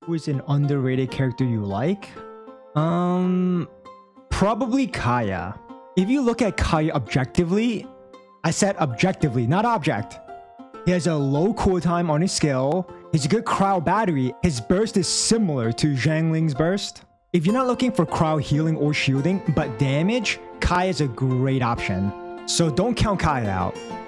Who is an underrated character you like? Probably Kaya. If you look at Kaya objectively, I said objectively, not object. He has a low cooldown on his skill. He's a good crowd battery. His burst is similar to Zhangling's burst. If you're not looking for crowd healing or shielding, but damage, Kaya is a great option. So don't count Kaya out.